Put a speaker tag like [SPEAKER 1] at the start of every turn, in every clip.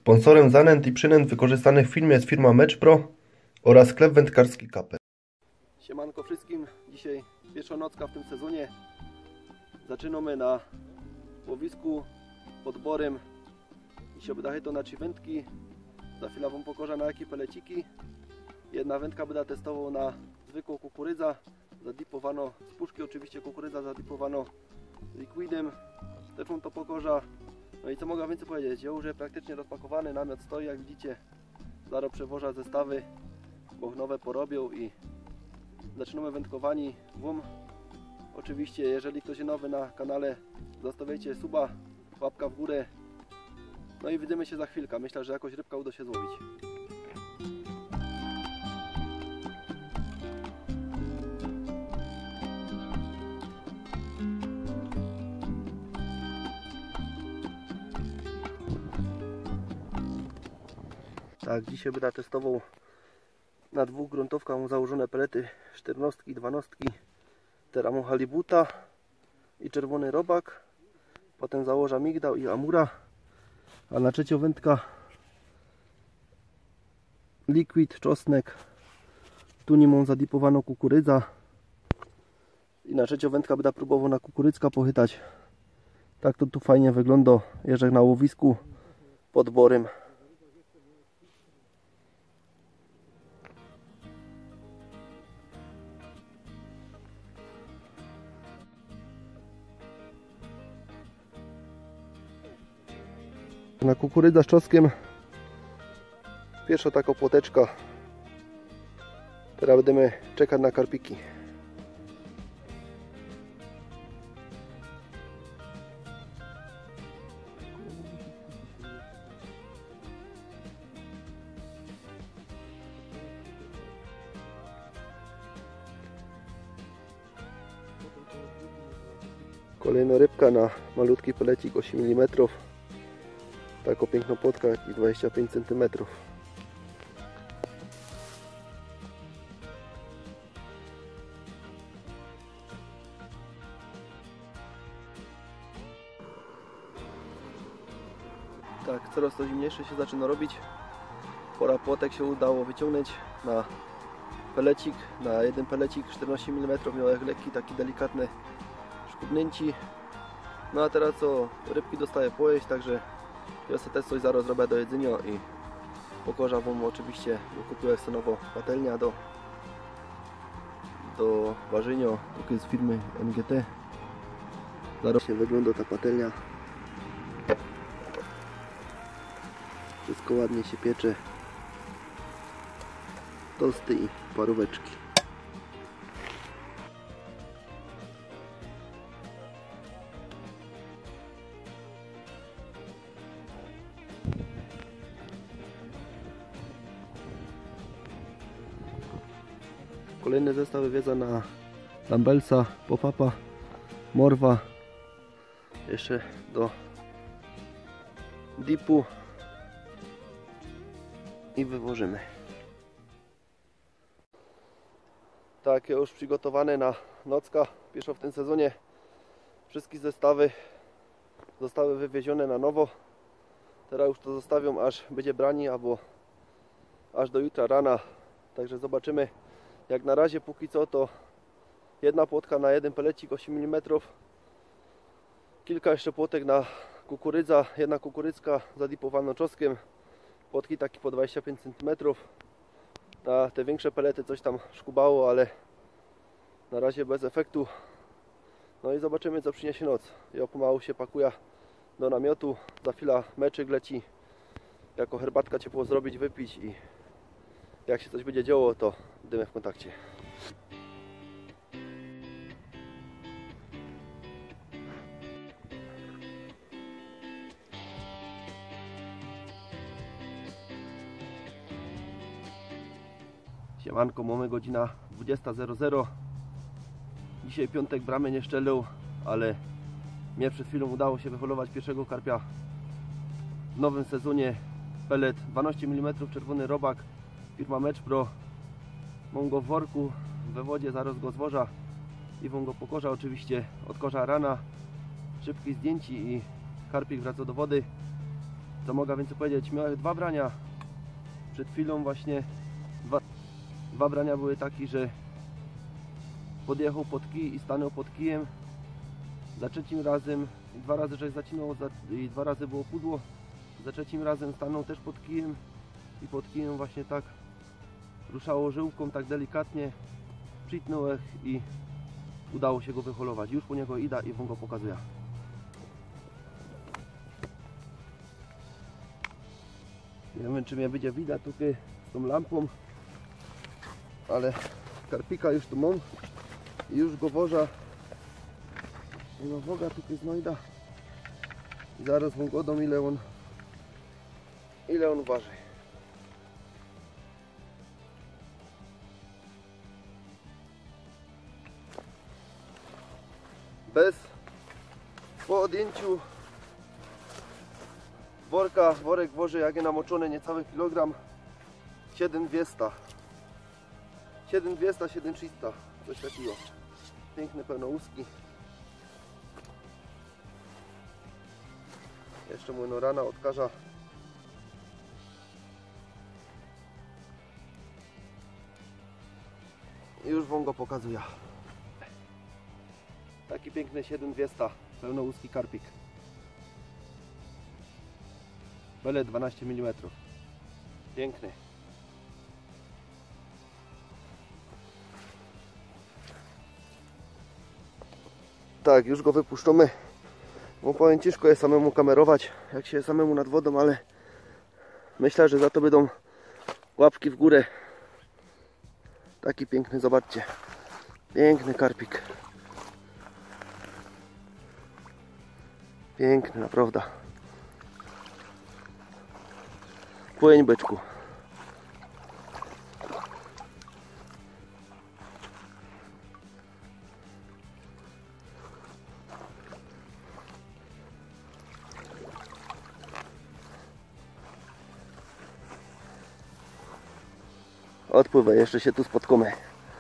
[SPEAKER 1] Sponsorem zanęt i przynęt wykorzystanych w filmie jest firma Matchpro oraz sklep wędkarski Kapel.
[SPEAKER 2] Siemanko wszystkim, dzisiaj pierwsza nocka w tym sezonie. Zaczynamy na łowisku pod borem. Dzisiaj będzie to na 3 wędki. Za chwilę wam pokażę na jakie peleciki. Jedna wędka będę testował na zwykłą kukurydzę. Zadipowano z puszki, oczywiście kukurydza zadipowano liquidem. Też wam to pokażę. No i co mogę więcej powiedzieć? Ja już jest praktycznie rozpakowany, namiot stoi, jak widzicie. Zaraz przewożę zestawy, bo nowe porobią i zaczynamy wędkowani. Oczywiście, jeżeli ktoś jest nowy na kanale, zostawiajcie suba, łapka w górę. No i widzimy się za chwilkę. Myślę, że jakoś rybka uda się złowić. Tak, dzisiaj będę testował na 2 gruntówkach. Mam założone pelety 14 i 12. Teraz mam halibuta i czerwony robak. Potem założę migdał i amura. A na trzecią wędkę liquid, czosnek. Tu nie mam zadipowano kukurydza. I na trzecią wędkę będę próbował na kukurydzka pochytać. Tak to tu fajnie wygląda, jeżeli na łowisku pod borem. Na kukurydza z czosnkiem pierwsza taka płoteczka. Teraz będziemy czekać na karpiki. Kolejna rybka na malutki pelecik 8 mm. Taką piękną płotka i 25 cm. Tak, coraz to zimniejsze się zaczyna robić. Pora płotek się udało wyciągnąć na pelecik, na jeden pelecik 14 mm, miał jak lekki, taki delikatny szkubnięci. No a teraz co, rybki dostaję pojeść, także ja sobie też coś zaraz zrobię do jedzenia i pokażę wam oczywiście, bo kupiłem sobie nową patelnię do ważenia, tylko z firmy NGT. Zaraz się wygląda ta patelnia. Wszystko ładnie się piecze. Tosty i paróweczki. Kolejny zestaw wywiedza na Lambertsa, pop-upa, morwa. Jeszcze do dipu i wywożymy. Tak, już przygotowane na nocka. Pierwsza w tym sezonie. Wszystkie zestawy zostały wywiezione na nowo. Teraz już to zostawiam, aż będzie brani, albo aż do jutra rana. Także zobaczymy. Jak na razie póki co to jedna płotka na jeden pelecik 8 mm. Kilka jeszcze płotek na kukurydza. Jedna kukurydzka zadipowana czosnkiem. Płotki takie po 25 cm. Na te większe pelety coś tam szkubało, ale na razie bez efektu. No i zobaczymy, co przyniesie noc. Ja pomału się pakuję do namiotu. Za chwilę meczyk leci. Jako herbatka ciepło zrobić, wypić i jak się coś będzie działo, to będziemy w kontakcie. Siemanko, mamy godzina 20:00. Dzisiaj piątek, bramy nie szczelił, ale mnie przed chwilą udało się wyholować pierwszego karpia w nowym sezonie. Pelet 12 mm, czerwony robak, firma Matchpro. Mam go w worku, we wodzie, zaraz go zwożę i wam go pokorza oczywiście od korza rana. Szybkie zdjęcie i karpik wraca do wody. Co mogę więcej powiedzieć? Miałem dwa brania. Przed chwilą właśnie dwa brania były takie, że podjechał pod kij i stanął pod kijem. Za trzecim razem, dwa razy żeś zacinał i dwa razy było pudło. Za trzecim razem stanął też pod kijem i pod kijem właśnie tak ruszało żyłką, tak delikatnie. Przytnął i udało się go wyholować. Już po niego idę i wam go pokazuję. Nie wiem, czy mnie będzie widać tutaj z tą lampą, ale karpika już tu mam i już go wożę. No woga tutaj znajdę i zaraz wam go dam, ile on waży. Po odjęciu worka, worek waży, jak je namoczone, niecały kilogram, 7200, 7300, coś takiego. Piękne pełnołuski. Jeszcze mój rana odkaża. I już wam go pokazuję. Taki piękny 7200, pełnołuski karpik. Bele 12 mm. Piękny. Tak, już go wypuszczamy. Bo powiem, ciężko jest samemu kamerować, jak się samemu nad wodą, ale myślę, że za to będą łapki w górę. Taki piękny, zobaczcie. Piękny karpik. Piękny, naprawdę. Płyń, byczku. Odpływaj, jeszcze się tu spotkamy.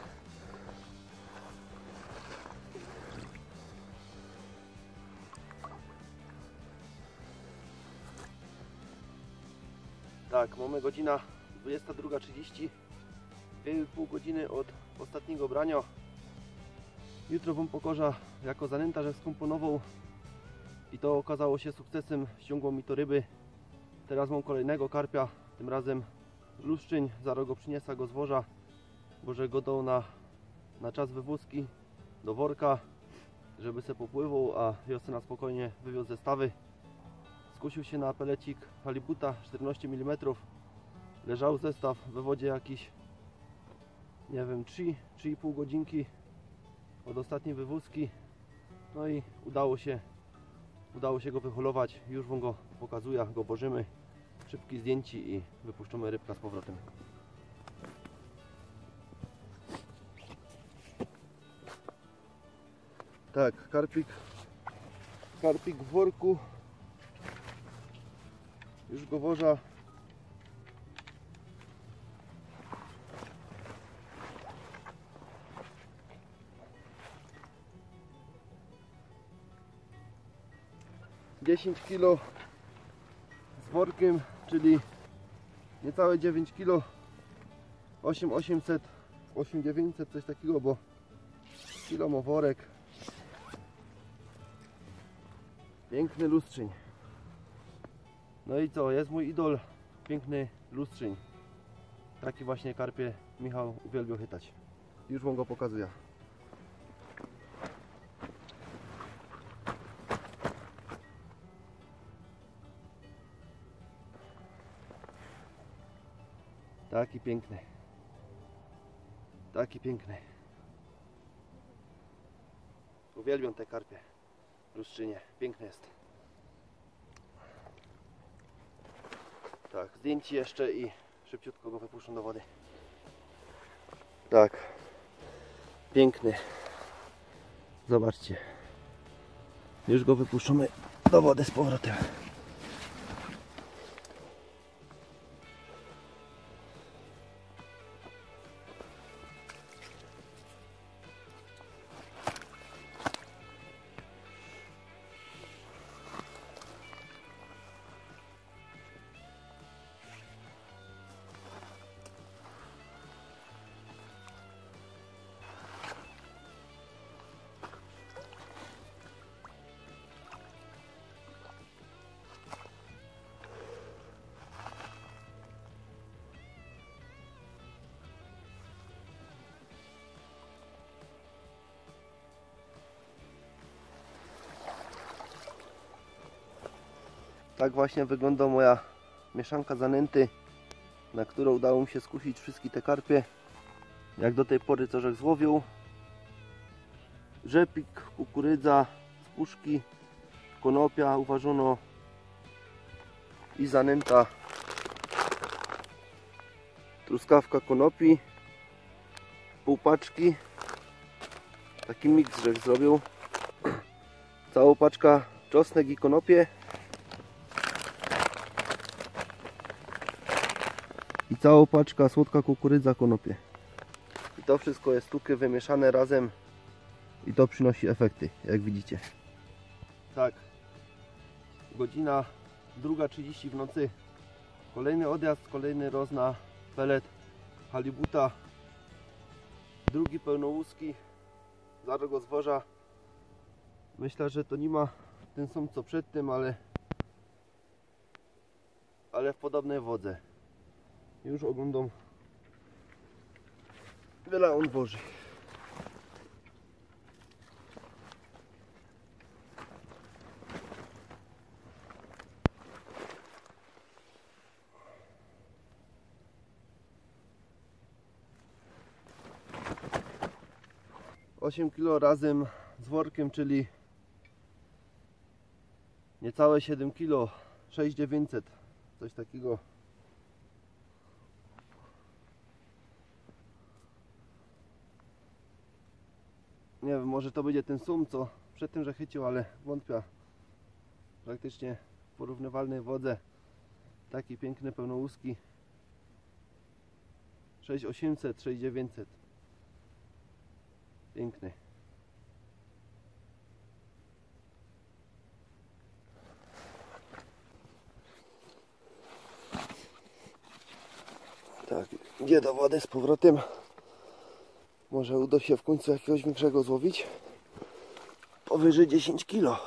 [SPEAKER 2] Tak, mamy godzina 22:30, 2,5 godziny od ostatniego brania. Jutro wam pokażę, jako zanęta, że skomponował i to okazało się sukcesem, ściągło mi to ryby. Teraz mam kolejnego karpia, tym razem luszczyń, zaraz go przyniosę go z worza, bo że go dał na czas wywózki do worka, żeby se popływał, a ja na spokojnie wywiózł zestawy. Skusił się na pelecik halibuta 14 mm. Leżał zestaw we wodzie jakiś, nie wiem, 3,5 godzinki od ostatniej wywózki. No i udało się go wyholować. Już wam go pokazuję, go bożymy. Szybkie zdjęcie i wypuszczamy rybka z powrotem. Tak, karpik w worku. Już go wożę. $10 kg z workiem, czyli niecałe 9 kg, 8800, 8900, coś takiego, bo kilo ma worek. Piękny lustrzyń. No i co, jest mój idol, piękny lustrzyń. Taki właśnie karpie Michał uwielbiał chytać. Już wam go pokazuję. Taki piękny. Taki piękny. Uwielbiam te karpie. Lustrzynie. Piękny jest. Tak, zdjęcie jeszcze i szybciutko go wypuszczę do wody. Tak. Piękny. Zobaczcie. Już go wypuszczamy do wody z powrotem. Tak właśnie wygląda moja mieszanka zanęty, na którą udało mi się skusić wszystkie te karpie. Jak do tej pory co żech złowił. Rzepik, kukurydza z puszki, konopia uważono i zanęta, truskawka konopi, pół paczki, taki miks żech zrobił, całą paczka czosnek i konopie i całą paczka słodka kukurydza, konopie. I to wszystko jest sztuki wymieszane razem i to przynosi efekty, jak widzicie. Tak, godzina 2:30 w nocy. Kolejny odjazd, kolejny roz na pelet halibuta. Drugi pełnołuski z Argozworza. Myślę, że to nie ma ten sam co przed tym, ale w podobnej wodze. Już oglądam wiele on boży. Osiem kg razem z workiem, czyli niecałe 7 kg, 6900, coś takiego. Nie wiem, może to będzie ten sum, co przed tym, że chycił, ale wątpię. Praktycznie w porównywalnej wodze. Taki piękny pełnołuski. 6800, 6900. Piękny. Tak, idzie do wody z powrotem. Może uda się w końcu jakiegoś większego złowić. Powyżej 10 kg.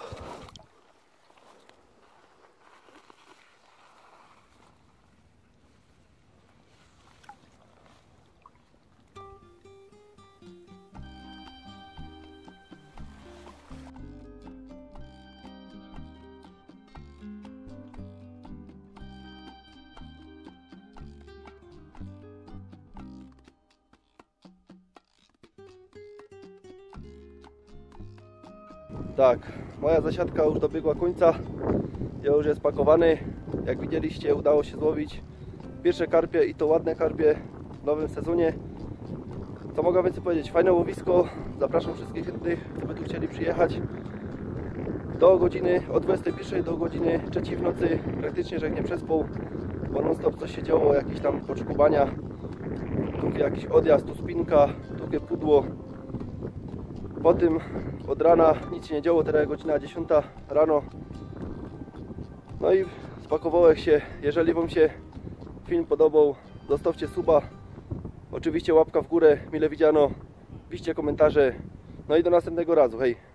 [SPEAKER 2] Tak, moja zasiadka już dobiegła końca. Ja już jest pakowany. Jak widzieliście, udało się złowić pierwsze karpie i to ładne karpie w nowym sezonie. Co mogę więcej powiedzieć? Fajne łowisko. Zapraszam wszystkich chętnych, żeby tu chcieli przyjechać. Do godziny od 21 do godziny 3 w nocy. Praktycznie, że jak nie przespał, bo non stop coś się działo, jakieś tam poczkubania. Tu jakiś odjazd, tu spinka, tu pudło. Po tym od rana nic się nie działo, teraz godzina 10 rano. No i spakowałem się. Jeżeli Wam się film podobał, zostawcie suba. Oczywiście łapka w górę, mile widziano. Piszcie komentarze. No i do następnego razu. Hej!